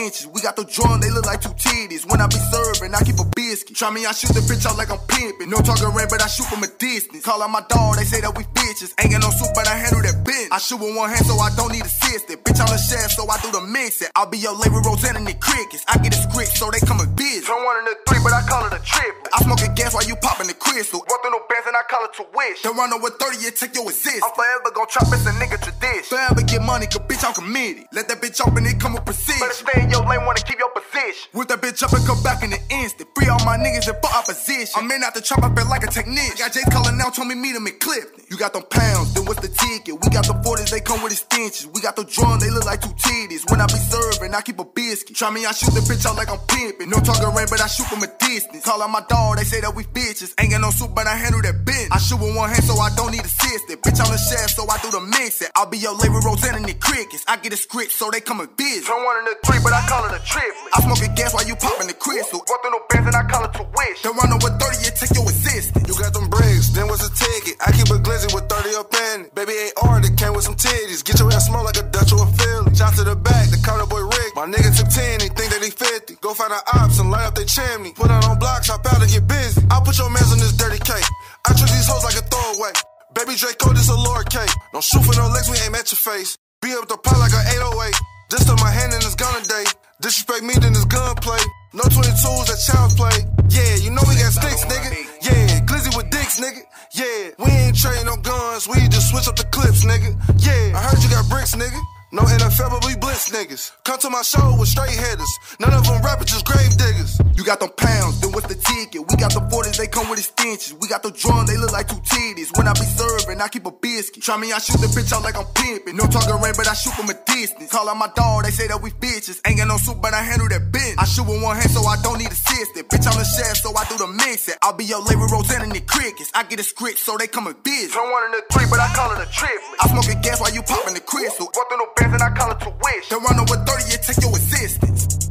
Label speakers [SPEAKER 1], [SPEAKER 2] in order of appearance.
[SPEAKER 1] stenches. We got the drum, they look like two titties. When I be serving, I keep a biscuit. Try me, I shoot the bitch out like I'm pimping. No target range, but I shoot from a distance. Call out my dog, they say that we bitches. Ain't got no soup, but I handle that bench. I shoot with one hand, so I don't need assistant. Bitch on the chef, so I do the mixing. I'll be your labor Roseanne and the crickets. I get a script, so they come a bitch. Turn 1 and 3, but I call it a trip. I smoking gas while you popping the crystal. Walk through no bands and I call it to wish. Then run over 30, it take your assist. I'm forever gon' chop, it's a nigga tradition. Forever get money, cause bitch I'm committed. Let that bitch open, it come with precision. Better stay in your lane, wanna keep your position. Whip that bitch up and come back in the instant. Free all my niggas and for opposition. I'm in out the trap, I feel like a technician. Got Jay's calling now, told me meet him in Clifton. You got them pounds, then what's the ticket? We got the 40s, they come with extensions. We got the drum, they look like two titties. When I be serving, I keep a biscuit. Try me, I shoot the bitch out like I'm pimping. No target range, but I shoot from a distance. Call out my dog, they say that we bitches. Ain't got no soup, but I handle that bench. I shoot with one hand, so I don't need assistant. Bitch on the chef, so I do the mixing. I'll be your labor Roseanne and the crickets. I get a script, so they come a bitch. Turn 1 and 3, but I call it a triplet. I smoking gas while you popping the crystal. Walk through no bands and I call it to wish. Then run over 30, it take your assistance.
[SPEAKER 2] You got them bricks, then what's the ticket? I keep a glizzy with 30 up in it. Baby AR that came with some titties. Get your ass smell like a Dutch or a Philly. Shot to the back, the counter boy Rick. My nigga took 10, he think that he 50. Go find our ops and light up their chimney. Put out on blocks, hop out and get busy. I'll put your mans on this dirty cake. I treat these hoes like a throwaway. Baby Draco, this a Lord cake. Don't shoot for no legs, we aim at your face. Be up the pot like an 808. Just on my hand and it's gun day. Disrespect me, then it's gunplay. No 22s, that child's play. Yeah, you know we got sticks, nigga. Yeah, glizzy with dicks, nigga. Yeah, we ain't trading no guns, we just switch up the clips, nigga. Yeah, I heard you got bricks, nigga. No NFL, but we blitz niggas. Come to my show with straight hitters. None of them rappers, just grave diggers.
[SPEAKER 1] You got them pounds, then what's the ticket? We got the 40s, they come with extensions. We got the drum, they look like two titties. When I be serving, I keep a biscuit. Try me, I shoot the bitch out like I'm pimping. No target range, but I shoot from a distance. Call out my dog, they say that we bitches. Ain't got no soup, but I handle that bench. I shoot with one hand, so I don't need assistant. Bitch on the chef, so I do the mixing. I'll be your labor Roseanne and the crickets. I get a script, so they come a bitch.
[SPEAKER 2] Turn 1 and 3, but I call it a triplet.
[SPEAKER 1] I smoking gas while you popping the crystal.
[SPEAKER 2] Walk through no bands and I call it to wish.
[SPEAKER 1] Then run over 30, it take your assistance.